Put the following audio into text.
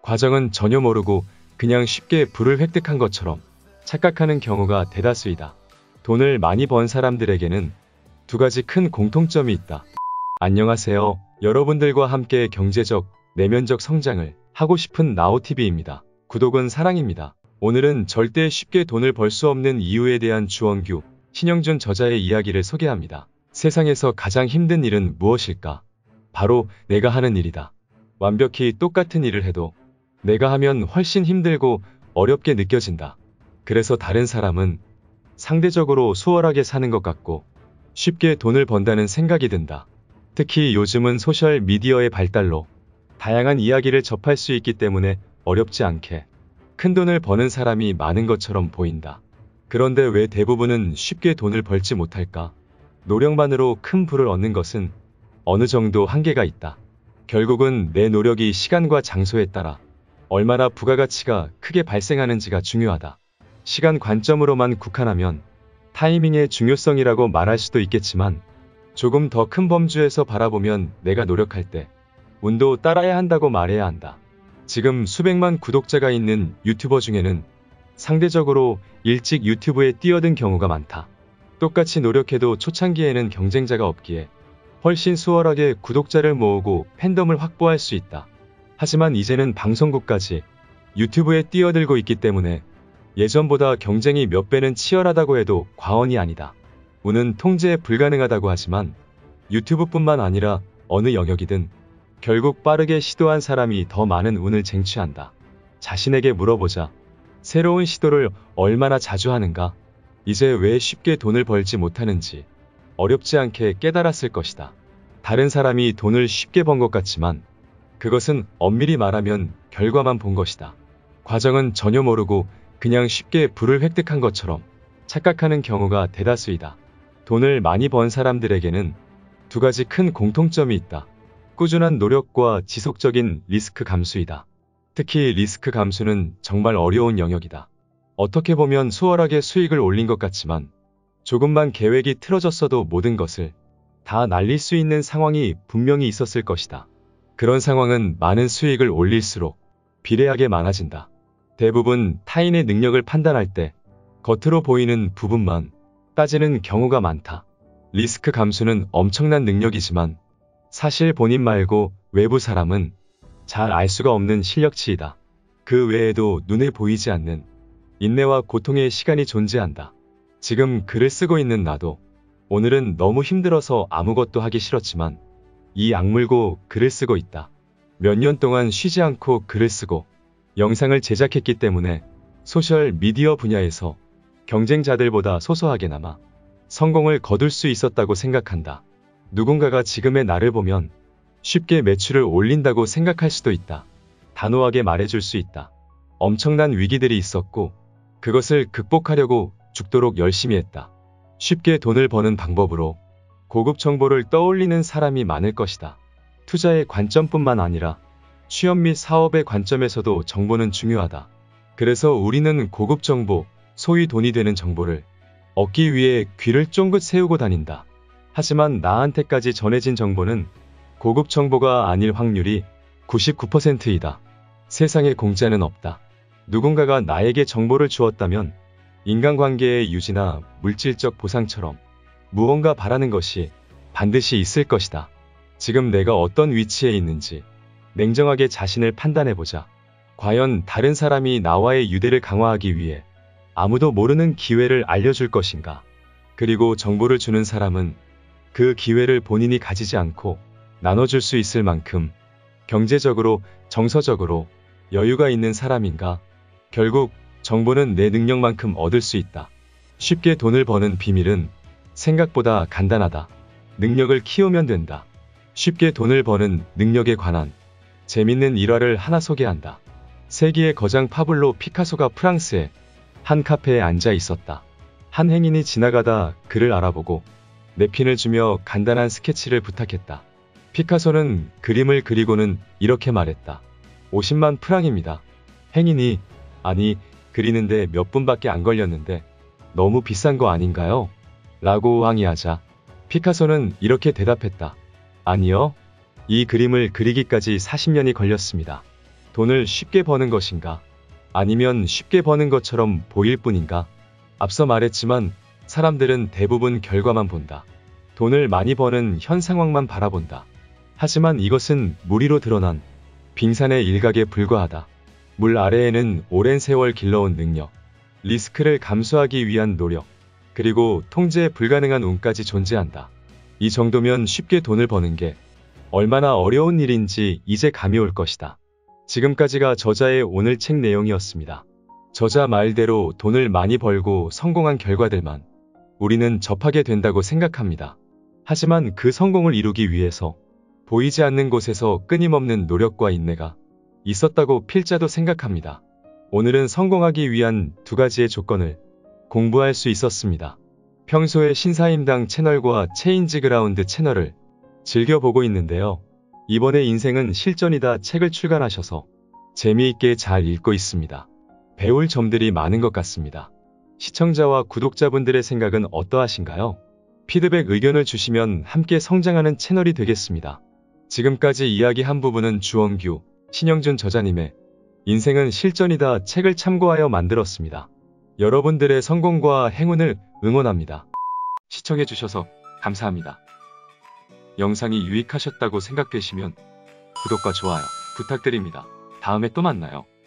과정은 전혀 모르고 그냥 쉽게 부를 획득한 것처럼 착각하는 경우가 대다수이다. 돈을 많이 번 사람들에게는 두 가지 큰 공통점이 있다. 안녕하세요. 여러분들과 함께 경제적, 내면적 성장을 하고 싶은 나우TV입니다. 구독은 사랑입니다. 오늘은 절대 쉽게 돈을 벌 수 없는 이유에 대한 주원규, 신영준 저자의 이야기를 소개합니다. 세상에서 가장 힘든 일은 무엇일까? 바로 내가 하는 일이다. 완벽히 똑같은 일을 해도 내가 하면 훨씬 힘들고 어렵게 느껴진다. 그래서 다른 사람은 상대적으로 수월하게 사는 것 같고 쉽게 돈을 번다는 생각이 든다. 특히 요즘은 소셜 미디어의 발달로 다양한 이야기를 접할 수 있기 때문에 어렵지 않게 큰 돈을 버는 사람이 많은 것처럼 보인다. 그런데 왜 대부분은 쉽게 돈을 벌지 못할까? 노력만으로 큰 부를 얻는 것은 어느 정도 한계가 있다. 결국은 내 노력이 시간과 장소에 따라 얼마나 부가가치가 크게 발생하는지가 중요하다. 시간 관점으로만 국한하면 타이밍의 중요성이라고 말할 수도 있겠지만 조금 더 큰 범주에서 바라보면 내가 노력할 때 운도 따라야 한다고 말해야 한다. 지금 수백만 구독자가 있는 유튜버 중에는 상대적으로 일찍 유튜브에 뛰어든 경우가 많다. 똑같이 노력해도 초창기에는 경쟁자가 없기에 훨씬 수월하게 구독자를 모으고 팬덤을 확보할 수 있다. 하지만 이제는 방송국까지 유튜브에 뛰어들고 있기 때문에 예전보다 경쟁이 몇 배는 치열하다고 해도 과언이 아니다. 운은 통제 불가능하다고 하지만 유튜브뿐만 아니라 어느 영역이든 결국 빠르게 시도한 사람이 더 많은 운을 쟁취한다. 자신에게 물어보자. 새로운 시도를 얼마나 자주 하는가? 이제 왜 쉽게 돈을 벌지 못하는지 어렵지 않게 깨달았을 것이다. 다른 사람이 돈을 쉽게 번 것 같지만 그것은 엄밀히 말하면 결과만 본 것이다. 과정은 전혀 모르고 그냥 쉽게 부를 획득한 것처럼 착각하는 경우가 대다수이다. 돈을 많이 번 사람들에게는 두 가지 큰 공통점이 있다. 꾸준한 노력과 지속적인 리스크 감수이다. 특히 리스크 감수는 정말 어려운 영역이다. 어떻게 보면 수월하게 수익을 올린 것 같지만 조금만 계획이 틀어졌어도 모든 것을 다 날릴 수 있는 상황이 분명히 있었을 것이다. 그런 상황은 많은 수익을 올릴수록 비례하게 많아진다. 대부분 타인의 능력을 판단할 때 겉으로 보이는 부분만 따지는 경우가 많다. 리스크 감수는 엄청난 능력이지만 사실 본인 말고 외부 사람은 잘 알 수가 없는 실력치이다. 그 외에도 눈에 보이지 않는 인내와 고통의 시간이 존재한다. 지금 글을 쓰고 있는 나도 오늘은 너무 힘들어서 아무것도 하기 싫었지만 이 악물고 글을 쓰고 있다. 몇 년 동안 쉬지 않고 글을 쓰고 영상을 제작했기 때문에 소셜 미디어 분야에서 경쟁자들보다 소소하게나마 성공을 거둘 수 있었다고 생각한다. 누군가가 지금의 나를 보면 쉽게 매출을 올린다고 생각할 수도 있다. 단호하게 말해줄 수 있다. 엄청난 위기들이 있었고 그것을 극복하려고 죽도록 열심히 했다. 쉽게 돈을 버는 방법으로 고급 정보를 떠올리는 사람이 많을 것이다. 투자의 관점뿐만 아니라 취업 및 사업의 관점에서도 정보는 중요하다. 그래서 우리는 고급 정보, 소위 돈이 되는 정보를 얻기 위해 귀를 쫑긋 세우고 다닌다. 하지만 나한테까지 전해진 정보는 고급 정보가 아닐 확률이 99%이다. 세상에 공짜는 없다. 누군가가 나에게 정보를 주었다면 인간관계의 유지나 물질적 보상처럼 무언가 바라는 것이 반드시 있을 것이다. 지금 내가 어떤 위치에 있는지 냉정하게 자신을 판단해보자. 과연 다른 사람이 나와의 유대를 강화하기 위해 아무도 모르는 기회를 알려줄 것인가? 그리고 정보를 주는 사람은 그 기회를 본인이 가지지 않고 나눠줄 수 있을 만큼 경제적으로, 정서적으로 여유가 있는 사람인가? 결국 정보는 내 능력만큼 얻을 수 있다. 쉽게 돈을 버는 비밀은 생각보다 간단하다. 능력을 키우면 된다. 쉽게 돈을 버는 능력에 관한 재밌는 일화를 하나 소개한다. 세기의 거장 파블로 피카소가 프랑스의 한 카페에 앉아 있었다. 한 행인이 지나가다 그를 알아보고 냅킨을 주며 간단한 스케치를 부탁했다. 피카소는 그림을 그리고는 이렇게 말했다. 50만 프랑입니다. 행인이 아니 그리는데 몇 분밖에 안 걸렸는데 너무 비싼 거 아닌가요? 라고 항의하자 피카소는 이렇게 대답했다. 아니요. 이 그림을 그리기까지 40년이 걸렸습니다. 돈을 쉽게 버는 것인가? 아니면 쉽게 버는 것처럼 보일 뿐인가? 앞서 말했지만 사람들은 대부분 결과만 본다. 돈을 많이 버는 현 상황만 바라본다. 하지만 이것은 물 위로 드러난 빙산의 일각에 불과하다. 물 아래에는 오랜 세월 길러온 능력, 리스크를 감수하기 위한 노력, 그리고 통제 불가능한 운까지 존재한다. 이 정도면 쉽게 돈을 버는 게 얼마나 어려운 일인지 이제 감이 올 것이다. 지금까지가 저자의 오늘 책 내용이었습니다. 저자 말대로 돈을 많이 벌고 성공한 결과들만 우리는 접하게 된다고 생각합니다. 하지만 그 성공을 이루기 위해서 보이지 않는 곳에서 끊임없는 노력과 인내가 있었다고 필자도 생각합니다. 오늘은 성공하기 위한 두 가지의 조건을 공부할 수 있었습니다. 평소에 신사임당 채널과 체인지 그라운드 채널을 즐겨보고 있는데요. 이번에 인생은 실전이다 책을 출간하셔서 재미있게 잘 읽고 있습니다. 배울 점들이 많은 것 같습니다. 시청자와 구독자분들의 생각은 어떠하신가요? 피드백 의견을 주시면 함께 성장하는 채널이 되겠습니다. 지금까지 이야기한 부분은 주원규, 신영준 저자님의 인생은 실전이다 책을 참고하여 만들었습니다. 여러분들의 성공과 행운을 응원합니다. 시청해주셔서 감사합니다. 영상이 유익하셨다고 생각되시면 구독과 좋아요 부탁드립니다. 다음에 또 만나요.